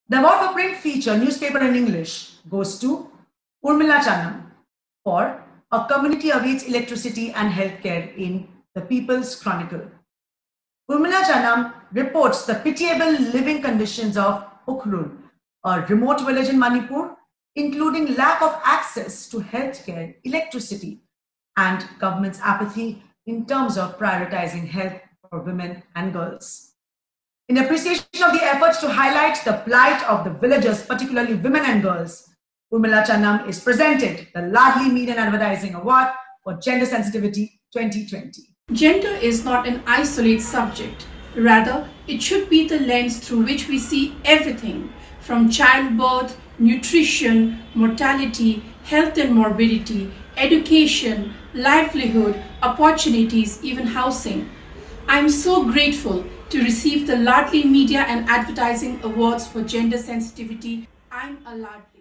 The award for print feature newspaper in English goes to Urmila Chanam for A Community Awaits Electricity and Healthcare in the People's Chronicle. Urmila Chanam reports the pitiable living conditions of Ukhrul, a remote village in Manipur, including lack of access to healthcare, electricity, and government's apathy in terms of prioritizing health for women and girls. In appreciation of the efforts to highlight the plight of the villagers, particularly women and girls, Urmila Chanam is presented the Ladli Media and Advertising Award for Gender Sensitivity 2020. Gender is not an isolated subject. Rather, it should be the lens through which we see everything from childbirth, nutrition, mortality, health and morbidity, education, livelihood, opportunities, even housing. I am so grateful to receive the Ladli Media and Advertising Awards for Gender Sensitivity. I'm a Ladli.